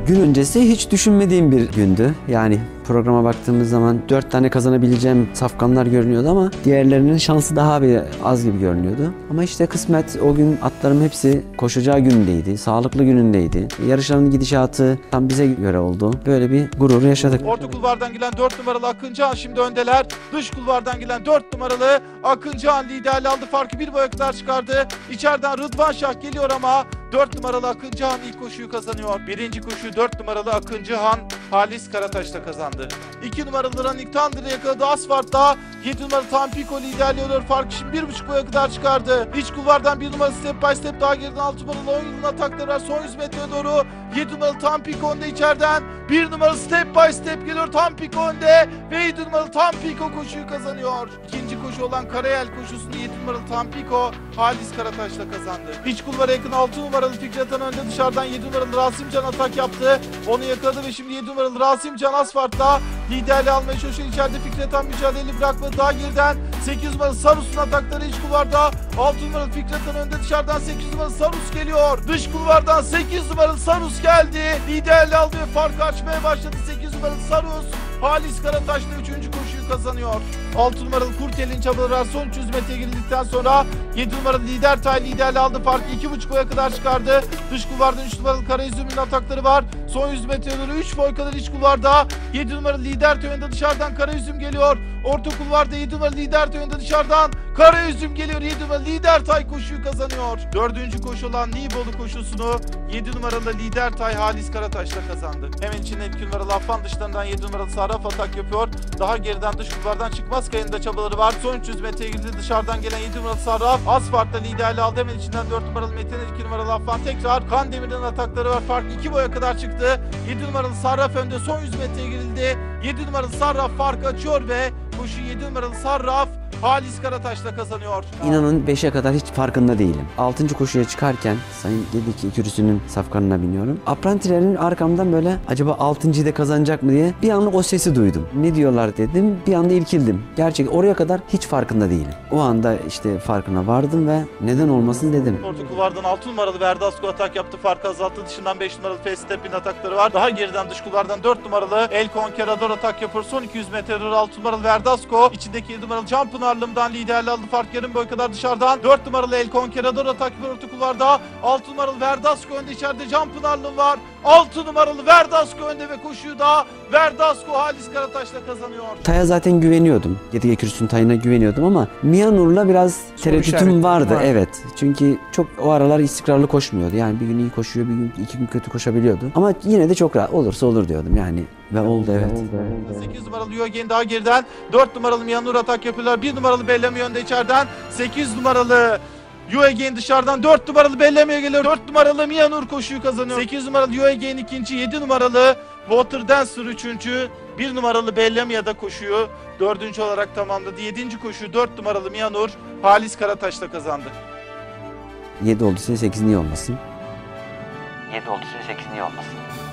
Gün öncesi hiç düşünmediğim bir gündü. Yani programa baktığımız zaman 4 tane kazanabileceğim safkanlar görünüyordu ama diğerlerinin şansı daha bir az gibi görünüyordu. Ama işte kısmet, o gün atlarım hepsi koşacağı günündeydi, sağlıklı günündeydi. Yarışların gidişatı tam bize göre oldu. Böyle bir gururu yaşadık. Orta kulvardan gelen 4 numaralı Akıncıhan şimdi öndeler. Dış kulvardan gelen 4 numaralı Akıncıhan liderliği aldı. Farkı bir boya kadar çıkardı. İçeriden Rıdvan Şah geliyor ama 4 numaralı Akıncıhan ilk koşuyu kazanıyor. Birinci koşuyu 4 numaralı Akıncıhan Halis Karataş'ta kazandı. 2 numaralı Running Thunder'ı yakaladı asfaltta. 7 numaralı Tampico liderliği alıyor. Farkı şimdi 1,5 boya kadar çıkardı. İç kulvardan 1 numaralı Step by Step daha geriden 6 numaralı 10 yılın atakları var. Son 100 metreye doğru 7 numaralı Tampico önde içeriden. 1 numaralı Step by Step geliyor. Tampico önde ve 7 numaralı Tampico koşuyu kazanıyor. İkinci koşu olan Karayel koşusunu 7 numaralı Tampico Halis Karataş'la kazandı. İç kulvara yakın 6 numaralı Fikret Han önde, dışarıdan 7 numaralı Rasimcan atak yaptı. Onu yakaladı ve şimdi 7 numaralı Rasimcan asfaltta liderliği almaya çalışıyor. İçeride Fikret Han mücadeleyi bırakmadı. Daha geriden 8 numaralı Sarus'un atakları iç kulvarda. 6 numaralı Fikret Han önde, dışarıdan 8 numaralı Sarus geliyor. Dış kulvardan 8 numaralı Sarus geldi. Liderliği aldı ve farkı açmaya başladı. 8 numaralı Sarus Halis Karataş'la 3. koşuyu kazanıyor. 6 numaralı Kurtel'in çabaları son 300 metreye girildikten sonra 7 numaralı Lider Tay liderliği aldı. Farkı 2,5 boya kadar çıkardı. Dış kulvardan 3 numaralı Karaüzüm'ün atakları var. Son 100 metreye doğru 3 boy kadar iç kulvarda. 7 numaralı Lider Tay önünde, dışarıdan Karaüzüm geliyor. Orta kulvarda 7 numaralı Lider Tay önünde, dışarıdan Karaüzüm geliyor. 7 numaralı Lider Tay koşuyu kazanıyor. 4. koşu olan Nibolu koşusunu 7 numaralı Lider Tay Halis Karataş'la kazandı. Hemen içinde 2 numaralı Affan dışlarından 7 numaralı Sarraf atak yapıyor. Daha geriden dış kulvardan çıkmaz kayında çabaları var. Son 300 metreye girdi. Dışarıdan gelen 7 numaralı Sarraf asfaltta liderliği aldı. Hemen içinden 4 numaralı Metin, 2 numaralı Affan tekrar Kandemir'in atakları var. Fark 2 boya kadar çıktı. 7 numaralı Sarraf önde, son 100 metreye girildi. 7 numaralı Sarraf farkı açıyor ve koşu 7 numaralı Sarraf Halis Karataş'la kazanıyor. İnanın 5'e kadar hiç farkında değilim. 6. koşuya çıkarken Sayın Gediki ikürüsünün safkanına biniyorum. Aprantilerin arkamdan böyle acaba 6.'yı da kazanacak mı diye bir anlık o sesi duydum. Ne diyorlar dedim. Bir anda irkildim. Gerçekten oraya kadar hiç farkında değilim. O anda işte farkına vardım ve neden olmasın dedim. Orta kulvardan 6 numaralı Verdasco atak yaptı. Farkı azalttı. Dışından 5 numaralı Festep'in atakları var. Daha geriden dış kulvardan 4 numaralı El Conquerador atak yapıyor. Son 200 metre doğru 6 numaralı Verdasco. İçindeki 7 numaralı Canpınarlım'dan liderliği aldı. Fark yarım boy kadar dışarıdan. 4 numaralı El Conquerador atak yapıyor orta kulvarda. 6 numaralı Verdasco önde, içeride Canpınarlım var. 6 numaralı Verdasco önde ve koşuyu da Verdasco Halis Karataş'la kazanıyor. Tay'a zaten güveniyordum. Gediki ikürüsünün Tay'ına güveniyordum ama Mianur'la biraz tereddütüm vardı. Evet. Çünkü çok o aralar istikrarlı koşmuyordu. Yani bir gün iyi koşuyor, bir gün 2 gün kötü koşabiliyordu. Ama yine de çok rahat olursa olur diyordum yani. Ve oldu evet. 8 numaralı Yuagen daha geriden. 4 numaralı Mianur atak yapıyorlar. 1 numaralı Bellamy önde içeriden. 8 numaralı Yuagen dışarıdan 4 numaralı Bellamy'ye geliyor. 4 numaralı Mianur koşuyu kazanıyor. 8 numaralı Yuagen ikinci, 7 numaralı Water Dancer üçüncü, 1 numaralı Bellamy'ye da koşuyu 4. olarak tamamladı. 7. koşuyu 4 numaralı Mianur Halis Karataş'la kazandı. 7 olduysa 8 niye olmasın? 7 olduysa 8 niye olmasın?